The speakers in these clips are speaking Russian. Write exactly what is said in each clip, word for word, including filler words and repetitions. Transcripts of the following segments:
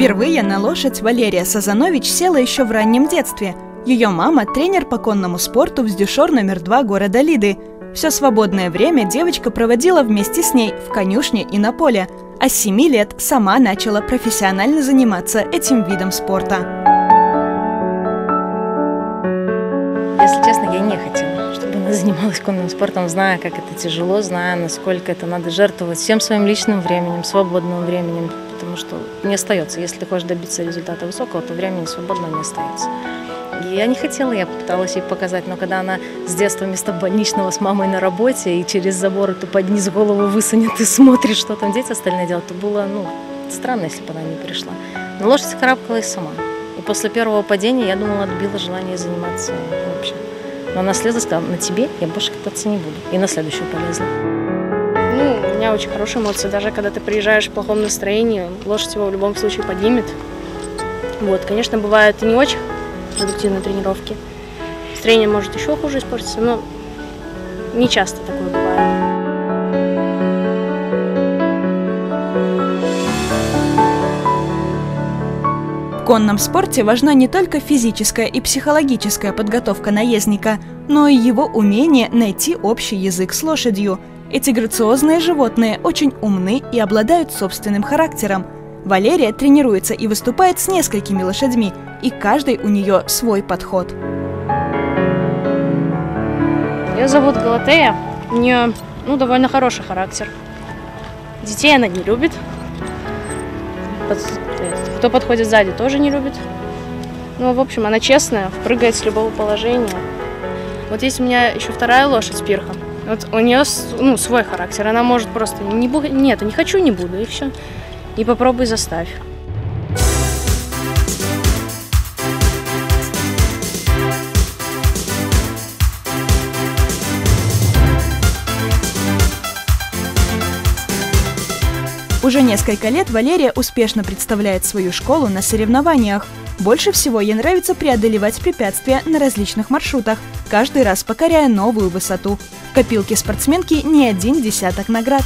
Впервые на лошадь Валерия Сазанович села еще в раннем детстве. Ее мама – тренер по конному спорту вздюшор номер два города Лиды. Все свободное время девочка проводила вместе с ней в конюшне и на поле, а с семи лет сама начала профессионально заниматься этим видом спорта. Если честно, я не хотела, чтобы она занималась конным спортом, зная, как это тяжело, зная, насколько это надо жертвовать всем своим личным временем, свободным временем, потому что не остается. Если ты хочешь добиться результата высокого, то времени свободного не остается. И я не хотела, я пыталась ей показать, но когда она с детства вместо больничного с мамой на работе и через забор эту подниз голову высунет и смотрит, что там дети остальные делают, то было, ну, странно, если бы она не пришла. Но лошадь карабкалась сама. И после первого падения, я думала, отбила желание заниматься вообще. Но она слезла и сказала: на тебе я больше кататься не буду. И на следующую полезла. Ну, у меня очень хорошие эмоции. Даже когда ты приезжаешь в плохом настроении, лошадь его в любом случае поднимет. Вот, конечно, бывают и не очень продуктивные тренировки. Настроение может еще хуже испортиться, но не часто такое бывает. В конном спорте важна не только физическая и психологическая подготовка наездника, но и его умение найти общий язык с лошадью. Эти грациозные животные очень умны и обладают собственным характером. Валерия тренируется и выступает с несколькими лошадьми, и каждый у нее свой подход. Ее зовут Галатея. У нее, ну, довольно хороший характер. Детей она не любит. Кто подходит сзади, тоже не любит. Ну, в общем, она честная, прыгает с любого положения. Вот есть у меня еще вторая лошадь, Пирха. Вот у нее, ну, свой характер. Она может просто не бу... нет, не хочу, не буду, и все. И попробуй заставь. Уже несколько лет Валерия успешно представляет свою школу на соревнованиях. Больше всего ей нравится преодолевать препятствия на различных маршрутах, каждый раз покоряя новую высоту. В копилке спортсменки не один десяток наград.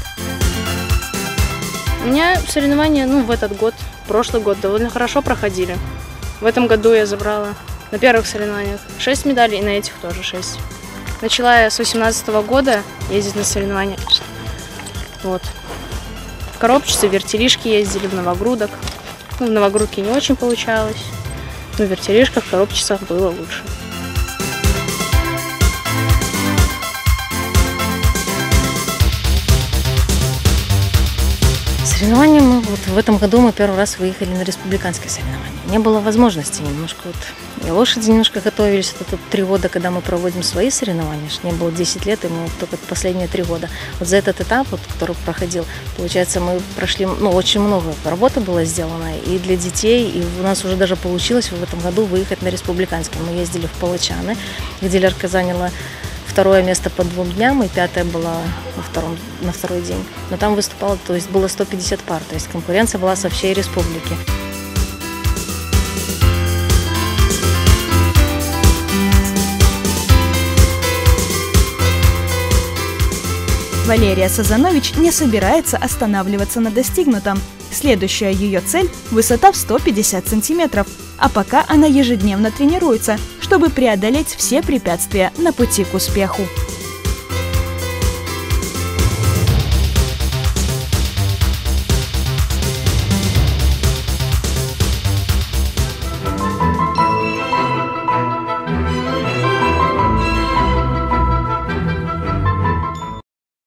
У меня соревнования, ну, в этот год, прошлый год довольно хорошо проходили. В этом году я забрала на первых соревнованиях шесть медалей, и на этих тоже шесть. Начала я с восемнадцатого года ездить на соревнования. Вот. В коробчице, в вертелишке ездили, в новогрудок. Ну, в новогрудке не очень получалось, но в вертелишках, в коробчицах было лучше. Соревнования мы вот в этом году мы первый раз выехали на республиканские соревнования. Не было возможности немножко вот. И лошади немножко готовились вот это три года, когда мы проводим свои соревнования. Мне было десять лет, и мы только последние три года. Вот за этот этап, вот, который проходил, получается, мы прошли, ну, очень много работы было сделано и для детей, и у нас уже даже получилось в этом году выехать на республиканский. Мы ездили в Палачаны, где Лерка заняла второе место по двум дням, и пятое было во втором, на второй день. Но там выступало, то есть было сто пятьдесят пар, то есть конкуренция была со всей республики. Валерия Сазанович не собирается останавливаться на достигнутом. Следующая ее цель – высота в сто пятьдесят сантиметров. А пока она ежедневно тренируется, чтобы преодолеть все препятствия на пути к успеху.